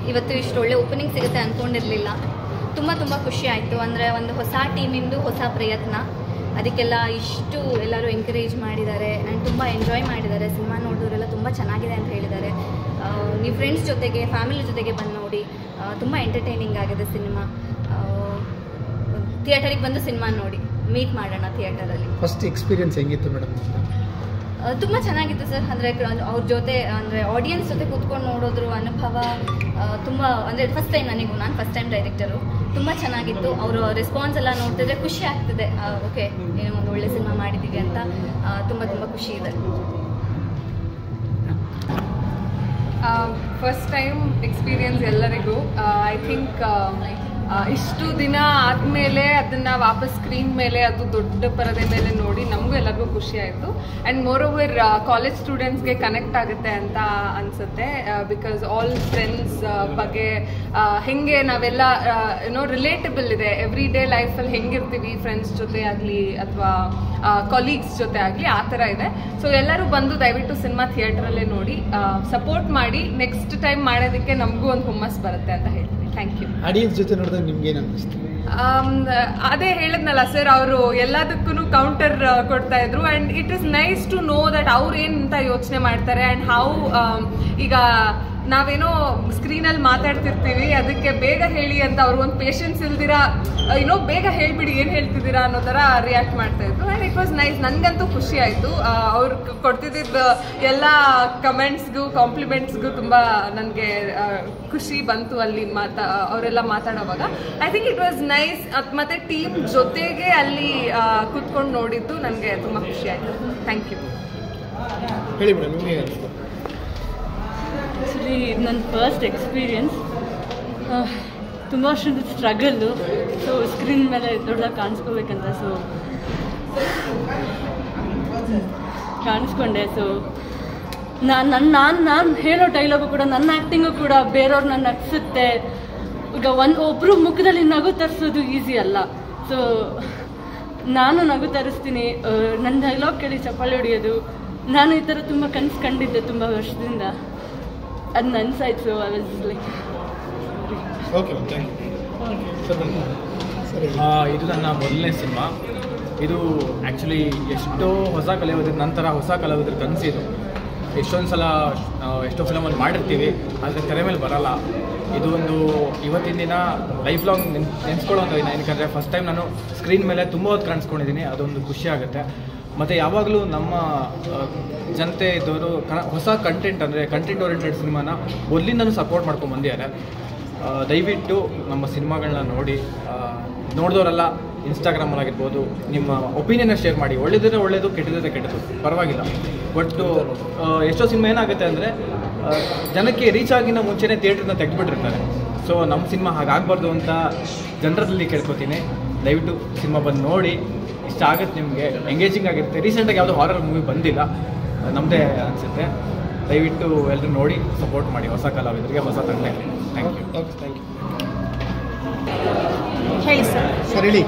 ಇವತ್ತು ಇಷ್ಟು ಒಳ್ಳೆ ಓಪನಿಂಗ್ ಸಿಗುತ್ತೆ ಅಂದ್ಕೊಂಡಿರಲಿಲ್ಲ. ತುಂಬ ತುಂಬ ಖುಷಿ ಆಯಿತು. ಅಂದರೆ ಒಂದು ಹೊಸ ಟೀಮಿಂದು ಹೊಸ ಪ್ರಯತ್ನ, ಅದಕ್ಕೆಲ್ಲ ಇಷ್ಟು ಎಲ್ಲರೂ ಎಂಕರೇಜ್ ಮಾಡಿದ್ದಾರೆ ಆ್ಯಂಡ್ ತುಂಬ ಎಂಜಾಯ್ ಮಾಡಿದ್ದಾರೆ. ಸಿನಿಮಾ ನೋಡಿದವರೆಲ್ಲ ತುಂಬ ಚೆನ್ನಾಗಿದೆ ಅಂತ ಹೇಳಿದ್ದಾರೆ. ನೀವು ಫ್ರೆಂಡ್ಸ್ ಜೊತೆಗೆ ಫ್ಯಾಮಿಲಿ ಜೊತೆಗೆ ಬಂದು ನೋಡಿ, ತುಂಬ ಎಂಟರ್ಟೈನಿಂಗ್ ಆಗಿದೆ ಸಿನಿಮಾ. ಥಿಯೇಟರಿಗೆ ಬಂದು ಸಿನಿಮಾ ನೋಡಿ, ಮೀಟ್ ಮಾಡೋಣ ಥಿಯೇಟರಲ್ಲಿ. ಫಸ್ಟ್ ಎಕ್ಸ್ಪೀರಿಯನ್ಸ್ ಹೆಂಗಿತ್ತು ಮೇಡಮ್? ತುಂಬ ಚೆನ್ನಾಗಿತ್ತು ಸರ್. ಅಂದರೆ ಅವ್ರ ಜೊತೆ ಅಂದರೆ ಆಡಿಯನ್ಸ್ ಜೊತೆ ಕೂತ್ಕೊಂಡು ನೋಡೋದ್ರ ಅನುಭವ ತುಂಬ, ಅಂದರೆ ನಾನು ಫಸ್ಟ್ ಟೈಮ್ ಡೈರೆಕ್ಟರು. ತುಂಬ ಚೆನ್ನಾಗಿತ್ತು. ಅವರು ರೆಸ್ಪಾನ್ಸ್ ಎಲ್ಲ ನೋಡ್ತಿದ್ರೆ ಖುಷಿ ಆಗ್ತಿದೆ. ಓಕೆ, ಏನೋ ಒಂದು ಒಳ್ಳೆ ಸಿನಿಮಾ ಮಾಡಿದ್ದೀವಿ ಅಂತ ತುಂಬ ತುಂಬ ಖುಷಿ ಇದೆ. ಫಸ್ಟ್ ಟೈಮ್ ಎಕ್ಸ್ಪೀರಿಯನ್ಸ್ ಎಲ್ಲರಿಗೂ. ಐ ಥಿಂಕ್ ಇಷ್ಟು ದಿನ ಆದಮೇಲೆ ಅದನ್ನು ವಾಪಸ್ ಸ್ಕ್ರೀನ್ ಮೇಲೆ ಅದು ದೊಡ್ಡ ಪರದೆ ಮೇಲೆ ನೋಡಿ ನಮಗೂ ಎಲ್ಲರಿಗೂ ಖುಷಿ ಆಯಿತು. ಆ್ಯಂಡ್ ಮೋರ್ ಓವರ್ ಕಾಲೇಜ್ ಸ್ಟೂಡೆಂಟ್ಸ್ಗೆ ಕನೆಕ್ಟ್ ಆಗುತ್ತೆ ಅಂತ ಅನಿಸುತ್ತೆ. ಬಿಕಾಸ್ ಆಲ್ ಫ್ರೆಂಡ್ಸ್ ಬಗ್ಗೆ ಹೆಂಗೆ ನಾವೆಲ್ಲ ಏನೋ ರಿಲೇಟಬಲ್ ಇದೆ. ಎವ್ರಿ ಡೇ ಲೈಫಲ್ಲಿ ಹೆಂಗಿರ್ತೀವಿ ಫ್ರೆಂಡ್ಸ್ ಜೊತೆ ಆಗಲಿ ಅಥವಾ ಕೊಲೀಗ್ಸ್ ಜೊತೆ ಆಗಲಿ, ಆ ಥರ ಇದೆ. ಸೊ ಎಲ್ಲರೂ ಬಂದು ದಯವಿಟ್ಟು ಸಿನಿಮಾ ಥಿಯೇಟ್ರಲ್ಲೇ ನೋಡಿ, ಸಪೋರ್ಟ್ ಮಾಡಿ. ನೆಕ್ಸ್ಟ್ ಟೈಮ್ ಮಾಡೋದಕ್ಕೆ ನಮಗೂ ಒಂದು ಹುಮ್ಮಸ್ ಬರುತ್ತೆ ಅಂತ ಹೇಳ್ತೀನಿ. Thank you. ಆಡಿಯನ್ಸ್ ಜೊತೆ ನೋಡಿದಾಗ ನಿಮ್ಗೆ ಏನು ಅನ್ನಿಸ್ತು? ಅದೇ ಹೇಳಿದ್ನಲ್ಲ ಸರ್, ಅವರು ಎಲ್ಲದಕ್ಕೂ ಕೌಂಟರ್ ಕೊಡ್ತಾ ಇದ್ರು. And it is nice to know that ಅವ್ರು ಏನಂತ ಯೋಚನೆ ಮಾಡ್ತಾರೆ ಆ್ಯಂಡ್ ಹೌ ಈಗ ನಾವೇನೋ ಸ್ಕ್ರೀನಲ್ಲಿ ಮಾತಾಡ್ತಿರ್ತೀವಿ, ಅದಕ್ಕೆ ಬೇಗ ಹೇಳಿ ಅಂತ ಅವ್ರಿಗೊಂದು ಪೇಷನ್ಸ್ ಇಲ್ದಿರಾ ಏನೋ ಬೇಗ ಹೇಳ್ಬಿಡಿ ಏನು ಹೇಳ್ತಿದ್ದೀರಾ ಅನ್ನೋ ಥರ ರಿಯಾಕ್ಟ್ ಮಾಡ್ತಾ ಇದ್ರು. And it was nice. ನನಗಂತೂ ಖುಷಿ ಆಯಿತು. ಅವ್ರು ಕೊಡ್ತಿದ್ದ ಎಲ್ಲ ಕಮೆಂಟ್ಸ್ಗೂ ಕಾಂಪ್ಲಿಮೆಂಟ್ಸ್ಗೂ ತುಂಬ ನನಗೆ ಖುಷಿ ಬಂತು ಅಲ್ಲಿ ಅವರೆಲ್ಲ ಮಾತಾಡೋವಾಗ. I think it was nice. ಮತ್ತು ಟೀಮ್ ಜೊತೆಗೆ ಅಲ್ಲಿ ಕೂತ್ಕೊಂಡು ನೋಡಿದ್ದು ನನಗೆ ತುಂಬ ಖುಷಿ ಆಯಿತು. Thank you. ಹೇಳಿ ಮೇಡಮ್, ನಿಮಗೆ ಅನಿಸ್ತು? ಆ್ಯಕ್ಚುಲಿ ನನ್ನ ಫಸ್ಟ್ ಎಕ್ಸ್ಪೀರಿಯನ್ಸ್. ತುಂಬ ವರ್ಷದ ಸ್ಟ್ರಗಲ್ಲು. ಸೊ ಸ್ಕ್ರೀನ್ ಮೇಲೆ ದೊಡ್ಡದಾಗಿ ಕಾಣಿಸ್ಕೋಬೇಕಂತ ಸೊ ಕಾಣಿಸ್ಕೊಂಡೆ. ಸೊ ನಾನು ಹೇಳೋ ಡೈಲಾಗು ಕೂಡ, ನನ್ನ ಆ್ಯಕ್ಟಿಂಗು ಕೂಡ ಬೇರೆಯವ್ರು ನನ್ನ ನಗಿಸುತ್ತೆ. ಈಗ ಒಬ್ಬರು ಮುಖದಲ್ಲಿ ನಗು ತರಿಸೋದು ಈಸಿ ಅಲ್ಲ. ಸೊ ನಾನು ನಗು ತರಿಸ್ತೀನಿ. ನನ್ನ ಡೈಲಾಗ್ ಕೇಳಿ ಚಪ್ಪಾಳೆ ಹೊಡೆಯೋದು, ನಾನು ಈ ಥರ ತುಂಬ ಕನಸು ಕಂಡಿದ್ದೆ ತುಂಬ ವರ್ಷದಿಂದ. ಅದು ನನ್ಸಾಯ್ತು. So I was like okay, thank you. ಇದು ನನ್ನ ಮೊದಲನೇ ಸಿನಿಮಾ. ಇದು ಆ್ಯಕ್ಚುಲಿ ಎಷ್ಟೋ ಹೊಸ ಕಲಾವಿದ್ರ ನಂತರ ಹೊಸ ಕಲಾವಿದ್ರ ಕನಸಿದು. ಎಷ್ಟೊಂದು ಸಲ ಎಷ್ಟೋ ಫಿಲಮಲ್ಲಿ ಮಾಡಿರ್ತೀವಿ, ಆದರೆ ತೆರೆ ಮೇಲೆ ಬರೋಲ್ಲ. ಇದು ಒಂದು ಇವತ್ತಿನ ದಿನ ಲೈಫ್ ಲಾಂಗ್ ನೆನೆಸ್ಕೊಳ್ಳೋಂಥ ದಿನ. ಯಾಕಂದರೆ ಫಸ್ಟ್ ಟೈಮ್ ನಾನು ಸ್ಕ್ರೀನ್ ಮೇಲೆ ತುಂಬ ಹೊತ್ತು ಕಾಣಿಸ್ಕೊಂಡಿದ್ದೀನಿ. ಅದೊಂದು ಖುಷಿ ಆಗುತ್ತೆ. ಮತ್ತು ಯಾವಾಗಲೂ ನಮ್ಮ ಜನತೆ ಇದ್ದವರು ಹೊಸ ಕಂಟೆಂಟ್ ಅಂದರೆ ಕಂಟೆಂಟ್ ಓರಿಯೆಂಟೆಡ್ ಸಿನಿಮಾನ ಮೊದಲಿಂದನೂ ಸಪೋರ್ಟ್ ಮಾಡ್ಕೊಂಡು ಬಂದಿದ್ದಾರೆ. ದಯವಿಟ್ಟು ನಮ್ಮ ಸಿನಿಮಾಗಳನ್ನ ನೋಡಿ, ನೋಡಿದವರೆಲ್ಲ ಇನ್ಸ್ಟಾಗ್ರಾಮಲ್ಲಾಗಿರ್ಬೋದು ನಿಮ್ಮ ಒಪಿನಿಯನ್ನ ಶೇರ್ ಮಾಡಿ. ಒಳ್ಳೆದಿದ್ರೆ ಒಳ್ಳೆಯದು, ಕೆಟ್ಟದಿದ್ರೆ ಕೆಟ್ಟದ್ದು, ಪರವಾಗಿಲ್ಲ. ಬಟ್ ಎಷ್ಟೋ ಸಿನಿಮಾ ಏನಾಗುತ್ತೆ ಅಂದರೆ ಜನಕ್ಕೆ ರೀಚ್ ಆಗಿನ ಮುಂಚೆನೇ ಥಿಯೇಟ್ರಿಂದ ತೆಗೆದುಬಿಟ್ಟಿರ್ತಾರೆ. ಸೊ ನಮ್ಮ ಸಿನಿಮಾ ಹಾಗಾಗಬಾರ್ದು ಅಂತ ಜನರಲ್ಲಿ ಕೇಳ್ಕೊತೀನಿ. ದಯವಿಟ್ಟು ಸಿನಿಮಾ ಬಂದು ನೋಡಿ, ಇಷ್ಟ ಆಗುತ್ತೆ ನಿಮಗೆ, ಎಂಗೇಜಿಂಗ್ ಆಗಿರುತ್ತೆ. ರೀಸೆಂಟಾಗಿ ಯಾವುದೋ ಹಾರರ್ ಮೂವಿ ಬಂದಿಲ್ಲ, ನಮ್ಮದೇ ಅನಿಸುತ್ತೆ. ದಯವಿಟ್ಟು ಎಲ್ಲರೂ ನೋಡಿ ಸಪೋರ್ಟ್ ಮಾಡಿ ಹೊಸ ಕಲಾವಿದರಿಗೆ, ಹೊಸ ತಂಡಕ್ಕೆ. Thank you. Okay, thank you. ಹೇಳಿ ಸರ್. ಸರ್ ಹೇಳಿ,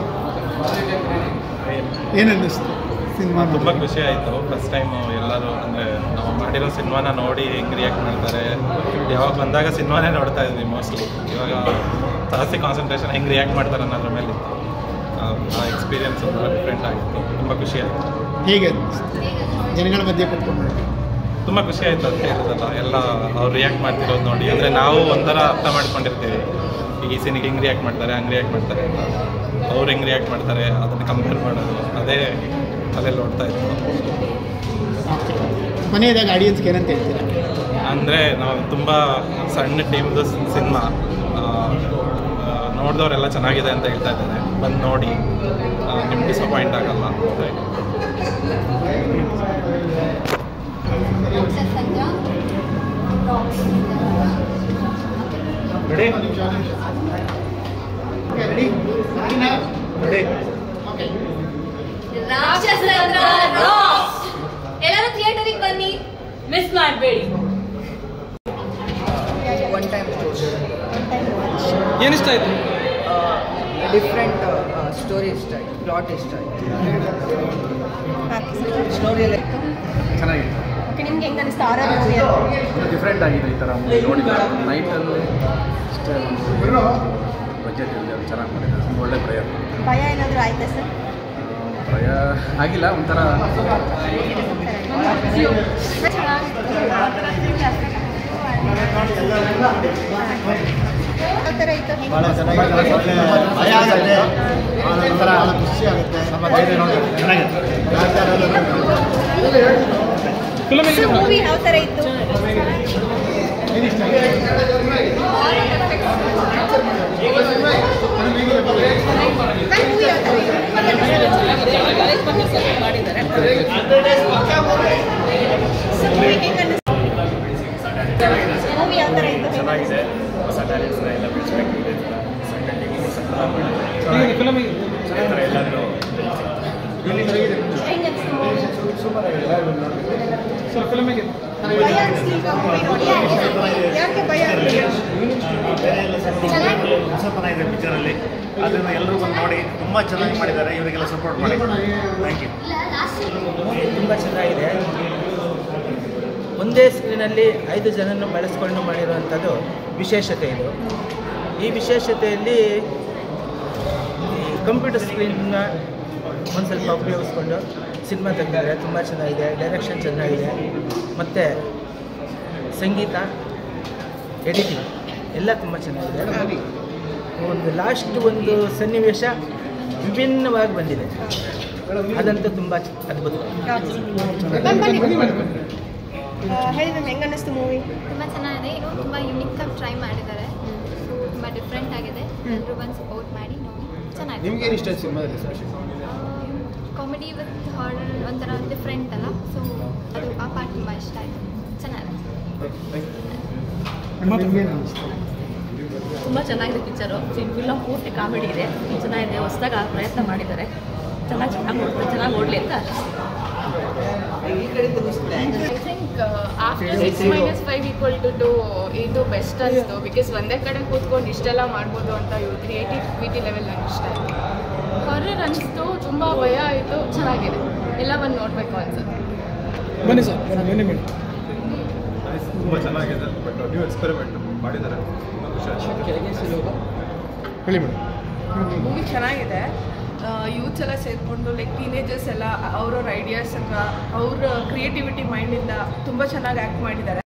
ಏನು ಅನ್ನಿಸ್ತು ಸಿನಿಮಾ? ತುಂಬ ಖುಷಿ ಆಯಿತು. ಫಸ್ಟ್ ಟೈಮು ಎಲ್ಲರೂ ಅಂದರೆ ನಾವು ಮಾಡಿರೋ ಸಿನಿಮಾನ ನೋಡಿ ಹೆಂಗೆ ರಿಯಾಕ್ಟ್ ಮಾಡ್ತಾರೆ. ಯಾವಾಗ ಬಂದಾಗ ಸಿನಿಮಾನೇ ನೋಡ್ತಾ ಇದ್ವಿ ಮೋಸ್ಟ್ಲಿ. ಇವಾಗ ಜಾಸ್ತಿ ಕಾನ್ಸಂಟ್ರೇಷನ್ ಹೆಂಗೆ ರಿಯಾಕ್ಟ್ ಮಾಡ್ತಾರೆ ಅನ್ನೋದ್ರ ಮೇಲೆ ಇತ್ತು. ಆ ಎಕ್ಸ್ಪೀರಿಯನ್ಸ್ ತುಂಬ ಡಿಫ್ರೆಂಟ್ ಆಗಿತ್ತು. ತುಂಬ ಖುಷಿ ಆಯಿತು. ಹೇಗೆ ಜನಗಳ ಮಧ್ಯೆ ಕೂತ್ಕೊಂಡು ತುಂಬ ಖುಷಿ ಆಯಿತು ಅಂತ ಹೇಳಿದಲ್ಲ, ಎಲ್ಲ ಅವ್ರು ರಿಯಾಕ್ಟ್ ಮಾಡ್ತಿರೋದು ನೋಡಿ. ಅಂದರೆ ನಾವು ಒಂಥರ ಅರ್ಥ ಮಾಡ್ಕೊಂಡಿರ್ತೀವಿ, ಈ ಸೀನಿಗೆ ಹೆಂಗೆ ರಿಯಾಕ್ಟ್ ಮಾಡ್ತಾರೆ, ಹಂಗೆ ರಿಯಾಕ್ಟ್ ಮಾಡ್ತಾರೆ ಅಂತ. ಅವ್ರು ಹೆಂಗೆ ರಿಯಾಕ್ಟ್ ಮಾಡ್ತಾರೆ ಅದನ್ನು ಕಂಪೇರ್ ಮಾಡೋದು, ಅದೇ ಅಲ್ಲೇ ನೋಡ್ತಾ ಇತ್ತು. ಮನೆಯದಾಗ ಆಡಿಯನ್ಸ್ಗೆ ಏನಂತ ಹೇಳ್ತೀರಾ? ಅಂದರೆ ನಾವು ತುಂಬ ಸಣ್ಣ ಟೀಮ್ದು ಸಿನಿಮಾ ನೋಡಿದವರೆಲ್ಲ ಚೆನ್ನಾಗಿದೆ ಅಂತ ಹೇಳ್ತಾ ಇದ್ದಾರೆ. ಬಂದು ನೋಡಿ, ನಿಮ್ಗೆ ಡಿಸಪಾಯಿಂಟ್ ಆಗಲ್ಲ. ಎಲ್ಲರೂ ಥಿಯೇಟರಿಗೆ ಬನ್ನಿ, ಮಿಸ್ ಮಾಡಬೇಡಿ. ಒನ್ ಟೈಮ್ ಏನಿಷ್ಟ ಆಯಿತು? ಡಿಫ್ರೆಂಟ್ ಸ್ಟೋರಿ ಇಷ್ಟ ಆಯಿತು, ಪ್ಲಾಟ್ ಇಷ್ಟ ಆಯಿತು. ಸ್ಟೋರಿ ಎಲ್ಲ ಚೆನ್ನಾಗಿದೆ. ನಿಮ್ಗೆ ಹೆಂಗೆ ಅನಿಸ್ತಾ ಹಾರರ್ ಮೂವಿ ಅಂತ? ಡಿಫ್ರೆಂಟ್ ಆಗಿದೆ ಈ ಥರ ಮೂವಿ ನೋಡಿಲ್ಲ. ನೈಟಲ್ಲಿ ಅಷ್ಟೇ ಒಂದು ಬಜೆಟ್ ಇದೆ, ಚೆನ್ನಾಗಿ ಮಾಡಿದ್ದಾರೆ. ಒಂದು ಒಳ್ಳೆ ಪ್ರಯತ್ನ. ಭಯ ಏನಾದರೂ ಆಯ್ತಾ ಸರ್? ಭಯ ಆಗಿಲ್ಲ, ಒಂಥರ ಯಾವ ಥರ ಇತ್ತು? ಭಾಳ ಚೆನ್ನಾಗಿದೆ. ಒಳ್ಳೆ ಭಯ ಆಗುತ್ತೆ, ಒಂಥರ ಖುಷಿ ಆಗುತ್ತೆ. ಮೂವಿ ಯಾವ ಥರ ಇತ್ತು? ಮೂವಿ ಯಾವ ಥರ ಇತ್ತು? ಚೆನ್ನಾಗಿದೆ. ಹೊಸ ಟ್ಯಾಲೆಂಟ್ಸ್ನ ಎಲ್ಲ ಬೆಳೆಸಬೇಕಿದೆ. ಎಲ್ಲರೂ ಭಯ ಅನಿಸ್ಲಿಲ್ವಾ ಮೂವಿ ನೋಡಿ? ಯಾಕೆ ಭಯ ಚೆನ್ನಾಗಿದೆ ಪಿಕ್ಚರಲ್ಲಿ. ಅದನ್ನು ಎಲ್ಲರೂ ಬಂದು ನೋಡಿ ತುಂಬ ಚೆನ್ನಾಗಿ ಮಾಡಿದ್ದಾರೆ. ಇವರಿಗೆಲ್ಲ ಸಪೋರ್ಟ್ ಮಾಡಿ. Thank you. ತುಂಬ ಚೆನ್ನಾಗಿದೆ. ಒಂದೇ ಸ್ಕ್ರೀನಲ್ಲಿ 5 ಜನನ್ನು ಬಳಸ್ಕೊಂಡು ಮಾಡಿರುವಂಥದ್ದು ವಿಶೇಷತೆ ಇದು. ಈ ವಿಶೇಷತೆಯಲ್ಲಿ ಈ ಕಂಪ್ಯೂಟರ್ ಸ್ಕ್ರೀನ್ನ ಒಂದು ಸ್ವಲ್ಪ ಉಪಯೋಗಿಸ್ಕೊಂಡು ಸಿನಿಮಾ ತೆಗೆದಿದ್ದಾರೆ. ತುಂಬ ಚೆನ್ನಾಗಿದೆ. ಡೈರೆಕ್ಷನ್ ಚೆನ್ನಾಗಿದೆ. ಮತ್ತು ಸಂಗೀತ, ಎಡಿಟಿಂಗ್ ಎಲ್ಲ ತುಂಬ ಚೆನ್ನಾಗಿದೆ. ಒಂದು ಲಾಸ್ಟ್ ಒಂದು ಸನ್ನಿವೇಶ ವಿಭಿನ್ನವಾಗಿ ಬಂದಿದೆ. ಅದಂತೂ ತುಂಬ ಅದ್ಭುತ. ಹೇಳಿ ಮ್ಯಾಮ್, ಹೆಂಗೆ ಅನ್ನಿಸ್ತು ಮೂವಿ? ತುಂಬ ಚೆನ್ನಾಗಿದೆ. ಇದು ತುಂಬ ಯುನಿಕಾಗಿ ಟ್ರೈ ಮಾಡಿದ್ದಾರೆ. ಸೊ ತುಂಬ ಡಿಫ್ರೆಂಟ್ ಆಗಿದೆ. ಎಲ್ಲರೂ ಬಂದು ಸಪೋರ್ಟ್ ಮಾಡಿ ನೋಡಿ. ಚೆನ್ನಾಗಿದೆ. ನಿಮ್ಗೆ ಏನು ಇಷ್ಟ ಆಯ್ತು ಸಿನಿಮಾದಲ್ಲಿ? ಕಾಮಿಡಿ ವಿತ್ ಹಾರರ್ ಒಂಥರ ಡಿಫ್ರೆಂಟ್ ಅಲ್ಲ, ಸೊ ಅದು ಆ ಪಾರ್ಟ್ ತುಂಬ ಇಷ್ಟ ಆಯಿತು. ಚೆನ್ನಾಗಿದೆ. ತುಂಬ ಚೆನ್ನಾಗಿದೆ ಪಿಕ್ಚರು. ಫಿಲ್ಮ್ ಪೂರ್ತಿ ಕಾಮಿಡಿ ಇದೆ, ಚೆನ್ನಾಗಿದೆ. ಹೊಸದಾಗ ಪ್ರಯತ್ನ ಮಾಡಿದ್ದಾರೆ. ಚೆನ್ನಾಗಿ ಓಡಲಿ ಅಂತ ಐ ಥಿಂಕ್ ಆಫ್ಟರ್ 6 - 5 = 2 ಇದು ಬೆಸ್ಟ್ ಅನಿಸ್ತು. ಬಿಕಾಸ್ ಒಂದೇ ಕಡೆ ಕೂತ್ಕೊಂಡು ಇಷ್ಟೆಲ್ಲ ಮಾಡ್ಬೋದು ಅಂತ ಇವ್ರು ಕ್ರಿಯೇಟಿವಿಟಿ ಲೆವೆಲ್ ನಂಗೆ ಇಷ್ಟ ಆಯಿತು. ಹಾರರ್ ಅನಿಸ್ತು, ತುಂಬ ಭಯ ಆಯಿತು. ಚೆನ್ನಾಗಿದೆ. ಎಲ್ಲ ಬಂದು ನೋಡಬೇಕು ಅನ್ಸುತ್ತೆ. ಬನ್ನಿ ಸರ್, ಬನ್ನಿ ಮೇಡಮ್. ತುಂಬ ಚೆನ್ನಾಗಿದೆ. ಬಟ್ ನ್ಯೂ ಎಕ್ಸ್ಪೆರಿಮೆಂಟ್ ಮಾಡಿದ್ದಾರೆ. ಹೇಳಿ ಮೇಡಮ್. ಮೂವಿ ಚೆನ್ನಾಗಿದೆ. ಯೂತ್ಸ್ ಎಲ್ಲ ಸೇರಿಕೊಂಡು ಲೈಕ್ ಟೀನೇಜರ್ಸ್ ಎಲ್ಲ ಅವ್ರವ್ರ ಐಡಿಯಾಸ್ ಎಲ್ಲ ಅವ್ರ ಕ್ರಿಯೇಟಿವಿಟಿ ಮೈಂಡಿಂದ ತುಂಬ ಚೆನ್ನಾಗಿ ಆ್ಯಕ್ಟ್ ಮಾಡಿದ್ದಾರೆ.